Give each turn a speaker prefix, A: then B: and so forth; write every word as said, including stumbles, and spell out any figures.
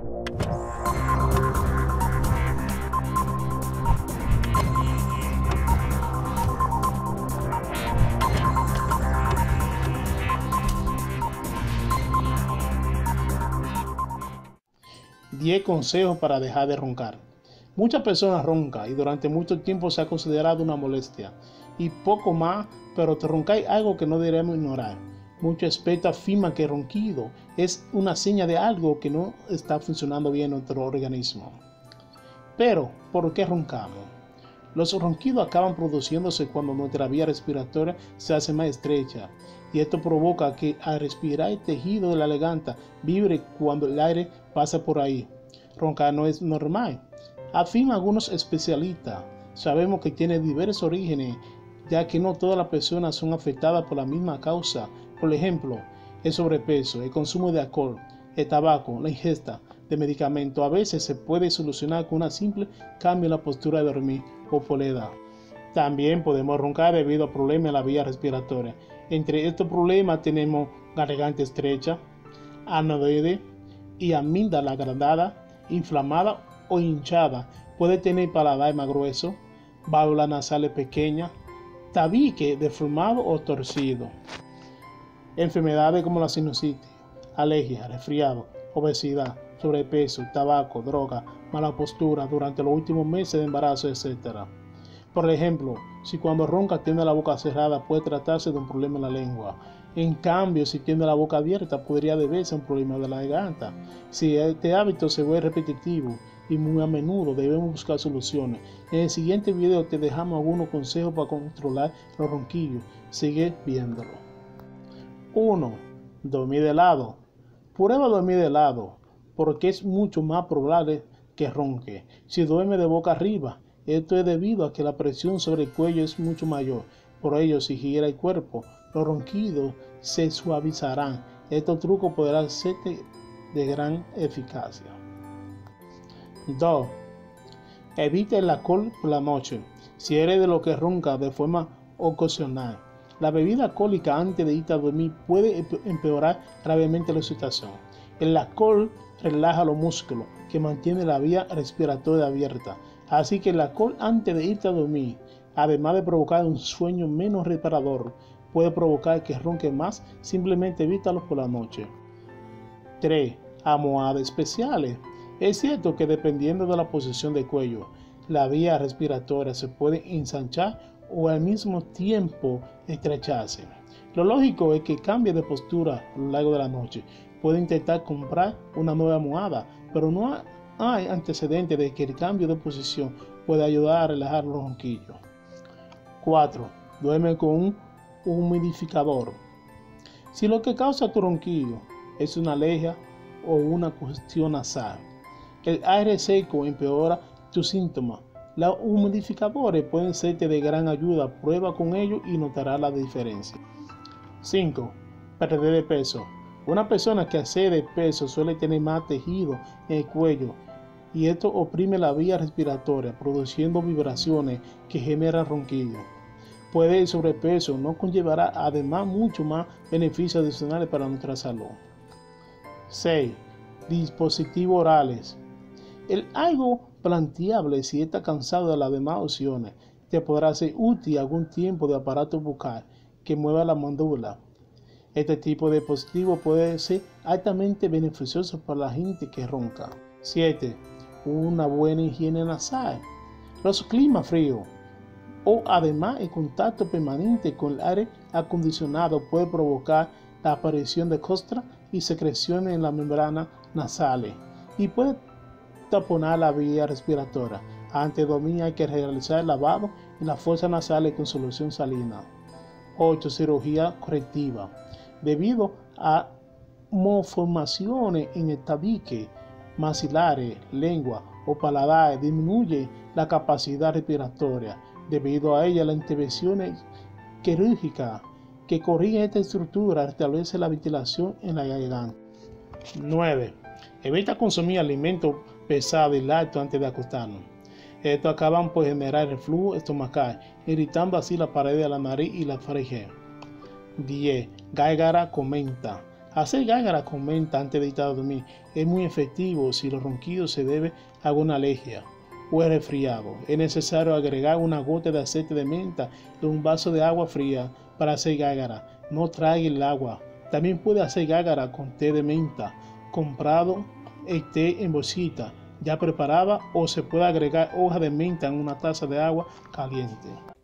A: diez consejos para dejar de roncar. Muchas personas roncan y durante mucho tiempo se ha considerado una molestia y poco más, pero te roncáis algo que no debemos ignorar. Muchos expertos afirman que el ronquido es una señal de algo que no está funcionando bien en nuestro organismo. Pero, ¿por qué roncamos? Los ronquidos acaban produciéndose cuando nuestra vía respiratoria se hace más estrecha, y esto provoca que al respirar el tejido de la garganta vibre cuando el aire pasa por ahí. Roncar no es normal, afirman algunos especialistas. Sabemos que tiene diversos orígenes, ya que no todas las personas son afectadas por la misma causa. Por ejemplo, el sobrepeso, el consumo de alcohol, el tabaco, la ingesta de medicamentos a veces se puede solucionar con un simple cambio en la postura de dormir o por la edad. También podemos roncar debido a problemas en la vía respiratoria. Entre estos problemas tenemos garganta estrecha, adenoide y amígdala agrandada, inflamada o hinchada. Puede tener paladar más grueso, válvulas nasales pequeñas, tabique deformado o torcido. Enfermedades como la sinusitis, alergia, resfriado, obesidad, sobrepeso, tabaco, droga, mala postura durante los últimos meses de embarazo, etcétera. Por ejemplo, si cuando ronca tiene la boca cerrada puede tratarse de un problema en la lengua. En cambio, si tiene la boca abierta podría deberse a un problema de la garganta. Si este hábito se vuelve repetitivo y muy a menudo, debemos buscar soluciones. En el siguiente video te dejamos algunos consejos para controlar los ronquillos. Sigue viéndolo. uno. Dormir de lado. Prueba dormir de lado, porque es mucho más probable que ronque. Si duerme de boca arriba, esto es debido a que la presión sobre el cuello es mucho mayor. Por ello, si gira el cuerpo, los ronquidos se suavizarán. Estos trucos podrán ser de gran eficacia. dos. Evita el alcohol por la noche. Si eres de los que ronca de forma ocasional, la bebida alcohólica antes de irte a dormir puede empeorar gravemente la situación. El alcohol relaja los músculos, que mantiene la vía respiratoria abierta. Así que el alcohol antes de irte a dormir, además de provocar un sueño menos reparador, puede provocar que ronque más. Simplemente evítalo por la noche. tres. Almohadas especiales. Es cierto que dependiendo de la posición del cuello, la vía respiratoria se puede ensanchar o al mismo tiempo estrecharse. Lo lógico es que cambie de postura a lo largo de la noche. Puede intentar comprar una nueva almohada, pero no hay antecedentes de que el cambio de posición pueda ayudar a relajar los ronquillos. cuatro. Duerme con un humidificador. Si lo que causa tu ronquillo es una alergia o una congestión nasal, el aire seco empeora tus síntomas. Los humidificadores pueden serte de gran ayuda. Prueba con ellos y notarás la diferencia. cinco. Perder de peso. Una persona que excede de peso suele tener más tejido en el cuello y esto oprime la vía respiratoria, produciendo vibraciones que generan ronquidos. Puede el sobrepeso no conllevará además mucho más beneficios adicionales para nuestra salud. seis. Dispositivos orales. El algo planteable si estás cansado de las demás opciones. Te podrá ser útil algún tiempo de aparato bucal que mueva la mandíbula. Este tipo de dispositivo puede ser altamente beneficioso para la gente que ronca. siete. Una buena higiene nasal. Los climas fríos o además el contacto permanente con el aire acondicionado puede provocar la aparición de costras y secreciones en la membrana nasales y puede taponar la vía respiratoria. Antes de dormir hay que realizar el lavado en las fosas nasales con solución salina. ocho. Cirugía correctiva. Debido a malformaciones en el tabique, maxilares, lengua o paladar, disminuye la capacidad respiratoria. Debido a ella, la intervención quirúrgica que corrige esta estructura restablece la ventilación en la garganta. nueve. Evita consumir alimentos pesados y lácteos antes de acostarnos. Estos acaban por generar reflujo estomacal, irritando así la pared de la nariz y la faringe. diez. Gárgara con menta. Hacer gágara con menta antes de irte a dormir es muy efectivo si los ronquidos se deben a alguna alergia o el resfriado. Es necesario agregar una gota de aceite de menta en un vaso de agua fría para hacer gágara. No trague el agua. También puede hacer gágara con té de menta comprado, el té en bolsita ya preparada, o se puede agregar hoja de menta en una taza de agua caliente.